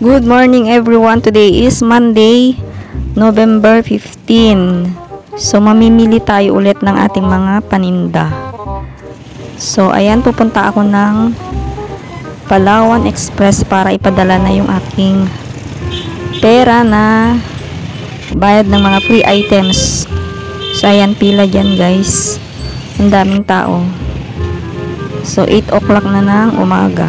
Good morning everyone. Today is Monday, November 15. So mamimili tayo ulit ng ating mga paninda. So ayan, pupunta ako ng Palawan Express para ipadala na yung aking pera na bayad ng mga free items. So ayan, pila dyan guys. Ang daming tao. So 8 o'clock na ng umaga.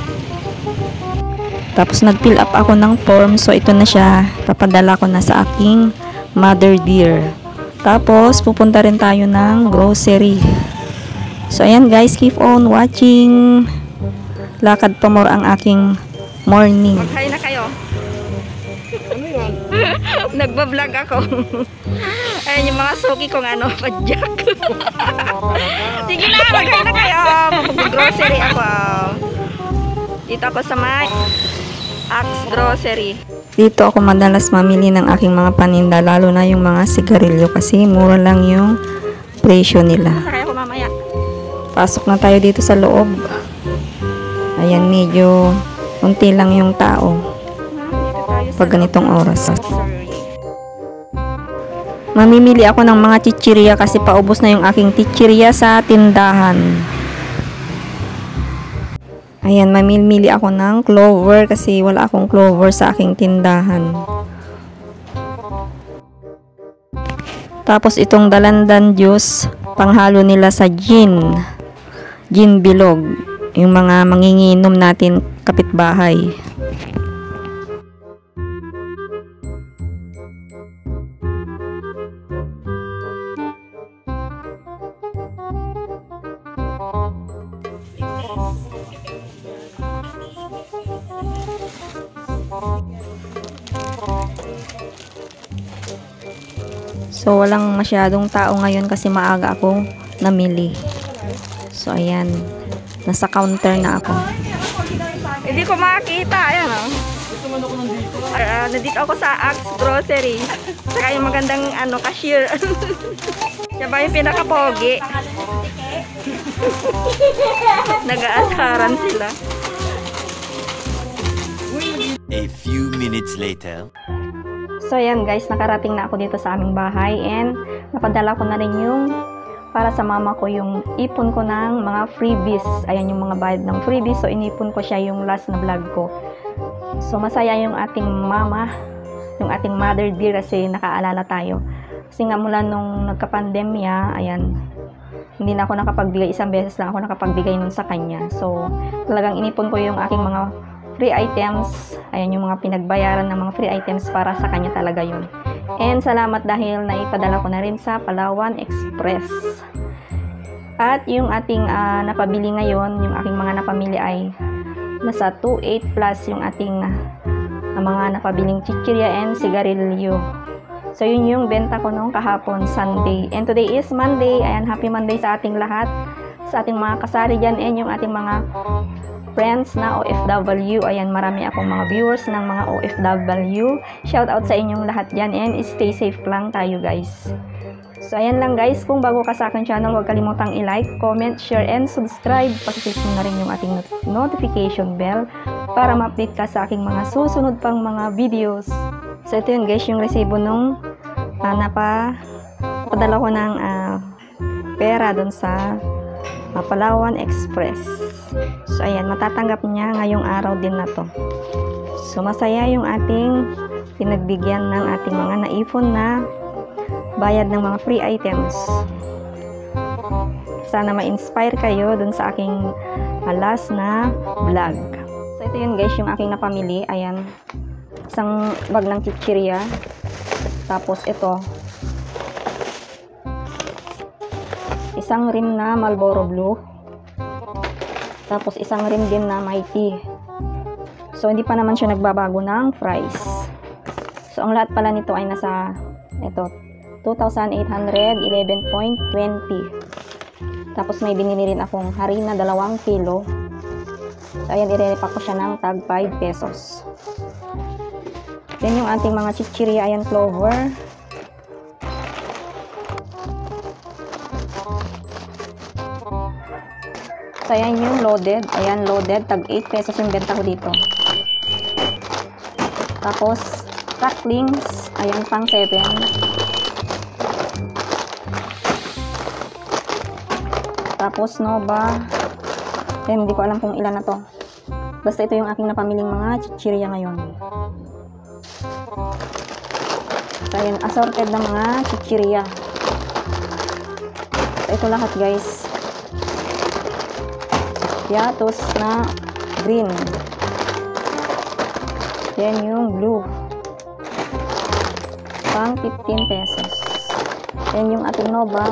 Tapos nag-fill up ako ng form. So ito na siya. Papadala ko na sa aking mother dear. Tapos pupunta rin tayo ng grocery. So ayan guys, keep on watching. Lakad pa more ang aking morning. Maghay na kayo. Ano yan? Nagbablog ako. Ayan yung mga suki kong padyak. Sige na, maghay na kayo. Mag-grocery ako. Dito ako sa may Axe Grocery. Dito ako madalas mamili ng aking mga paninda, lalo na yung mga sigarilyo kasi mura lang yung presyo nila. Sakay ako mamaya. Pasok na tayo dito sa loob. Ayan, medyo unti lang yung tao pag ganitong oras. Mamimili ako ng mga chichirya kasi paubos na yung aking chichirya sa tindahan. Ayan, mamimili ako ng clover kasi wala akong clover sa aking tindahan. Tapos itong dalandan juice, panghalo nila sa gin. Gin bilog. Yung mga manginginom natin kapitbahay. So walang masyadong tao ngayon kasi maaga ako namili. So ayan, nasa counter na ako. Hindi ko makakita. Ayan o. Nandito ako sa Axe Grocery. Saka yung magandang cashier. Siya ba yung pinaka-pogi? Nag-aasaran sila. A few minutes later. So ayan guys, nakarating na ako dito sa aming bahay and napadala ko na rin yung para sa mama ko yung ipon ko ng mga freebies. Ayan yung mga bayad ng freebies. So inipon ko siya yung last na vlog ko. So masaya yung ating mama, yung ating mother dear kasi nakaalala tayo. Kasi nga mula nung nagka-pandemya, ayan, hindi na ako nakapagbigay, isang beses lang ako nakapagbigay nun sa kanya. So talagang inipon ko yung aking mga free items. Ayan yung mga pinagbayaran ng mga free items para sa kanya talaga yun. And salamat dahil naipadala ko na rin sa Palawan Express. At yung ating napabili ngayon, yung aking mga napamili ay nasa 2.8 plus yung ating mga napabiling chichirya and sigarilyo. So yun yung benta ko nung kahapon Sunday. And today is Monday. Ayan, happy Monday sa ating lahat. Sa ating mga kasari dyan and yung ating mga friends na OFW. Ayan, marami akong mga viewers ng mga OFW. Shout out sa inyong lahat dyan and stay safe lang tayo guys. So ayan lang guys, kung bago ka sa aking channel, huwag kalimutang i-like, comment, share, and subscribe. Pakiclick mo na rin yung ating notification bell para ma-update ka sa aking mga susunod pang mga videos. So ito yun guys, yung resibo nung napadala ko ng pera dun sa Palawan Express. So ayan, matatanggap niya ngayong araw din na to. So masaya yung ating pinagbigyan ng ating mga naipon na bayad ng mga free items. Sana ma-inspire kayo dun sa aking last na vlog. So ito yun guys, yung aking napamili. Ayan, isang bag ng chichirya. Tapos ito, isang rim na Marlboro Blue. Tapos isang rim din na Mighty. So hindi pa naman siya nagbabago ng price. So ang lahat pala nito ay nasa ito 2,811.20. Tapos may binili rin akong harina 2 kilo. So ayan, irerepack ko siya ng tag 5 pesos. Then yung ating mga chichirya, ayan, clover. So, ayan yung loaded. Ayan, loaded. Tag 8 pesos yung benta ko dito. Tapos, cracklings. Ayan, pang 7. Tapos, Nova. Ayan, hindi ko alam kung ilan na to. Basta ito yung aking napamiling mga chichirya ngayon. So, ayan, assorted na mga chichirya. So, ito lahat, guys. Piatos na green. Then, yung blue. Pang 15 pesos. Then, yung ating Nova.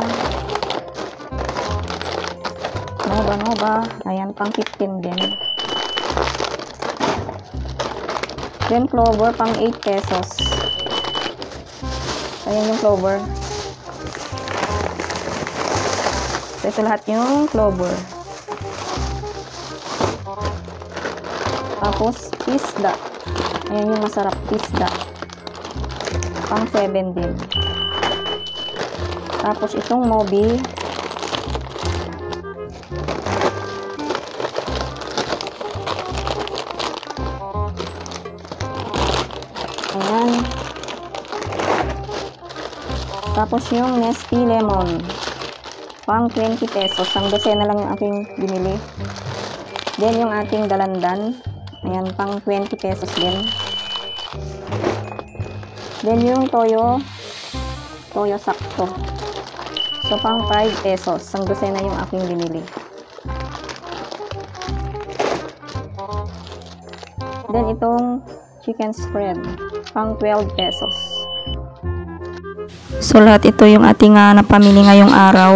Nova. Ayan, pang 15 din. Then, clover, pang 8 pesos. Ayan yung clover. So, ito lahat yung clover. Tapos, pisda. Ayan yung masarap, pisda. Pang 7 din. Tapos, itong mobi. Ayan. Tapos yung Nestea Lemon. Pang 20 pesos. Ang dosena lang yung aking binili. Then yung ating dalandan. Ayan, pang 20 pesos din. Then yung toyo. Toyo sakto. So pang 5 pesos. Ang dosena yung aking binili. Then itong chicken spread. Pang 12 pesos. So, lahat ito yung ating napamili ngayong araw.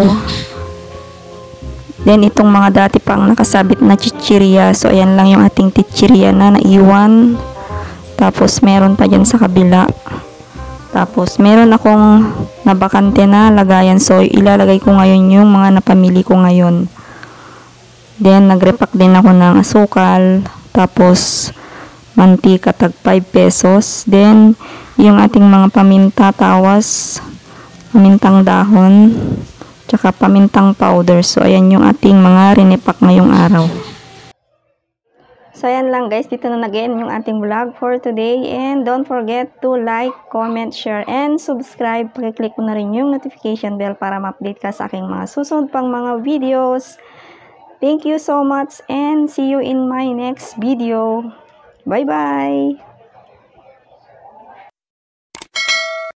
Then, itong mga dati pang nakasabit na chichirya. So, ayan lang yung ating chichirya na naiwan. Tapos, meron pa dyan sa kabila. Tapos, meron akong nabakante na lagayan. So, ilalagay ko ngayon yung mga napamili ko ngayon. Then, nagrepack din ako ng asukal. Tapos, mantika tag 5 pesos. Then, yung ating mga paminta, tawas, pamintang dahon, tsaka pamintang powder. So, ayan yung ating mga rinipak ngayong araw. So, ayan lang guys. Dito na nag-end yung ating vlog for today. And don't forget to like, comment, share, and subscribe. Pakiclick mo na rin yung notification bell para ma-update ka sa aking mga susunod pang mga videos. Thank you so much and see you in my next video. Bye-bye!